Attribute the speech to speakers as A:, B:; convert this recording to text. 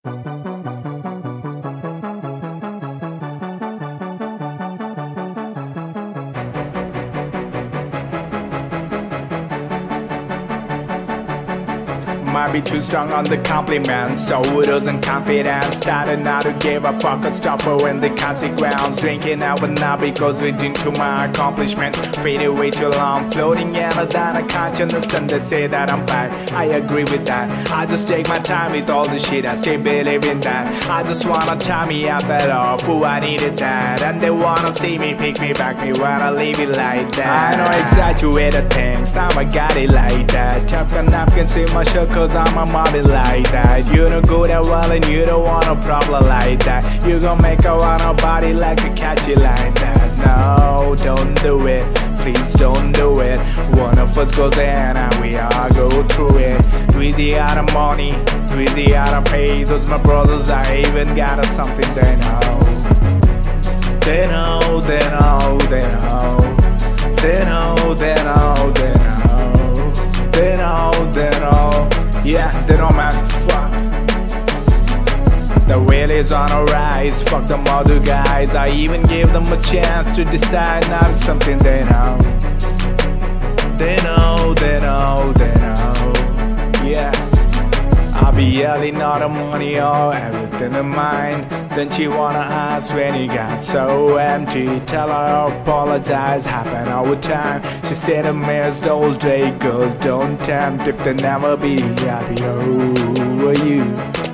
A: Might be too strong on the compliments, so it wasn't confident. Started not to give a fuck, a stop for when the consequence. Drinking out but not because we didn't to my accomplishment. Faded way too long, floating in a down of consciousness, and they say that I'm back. I agree with that. I just take my time with all the shit, I still believe in that. I just wanna tie me up at all, fool, I needed that. And they wanna see me, pick me back, me when I leave it like that. I know exaggerated things, now I got it like that. Chapter napkins in my shirt cause I'm a model like that. You don't go that well and you don't want a problem like that. You gon' make her want a body like a catchy like that. No, don't do it, please don't do it. One of us goes in and we all go through it. With the other money, with the other pay. Those my brothers, I even got us something they know. They know, they know, they know. They know, they know, they know. They know, they know. Yeah, they know, man, fuck. The wheel is on a rise, fuck them other guys. I even gave them a chance to decide, now it's something they know. They know, they know, they know. Yeah, I'll be yelling all the money or everything in mine. Then she wanna ask when you got so empty. Tell her I apologize, happen all the time. She said I missed all day, girl, don't tempt. If they never be happy, oh, are you?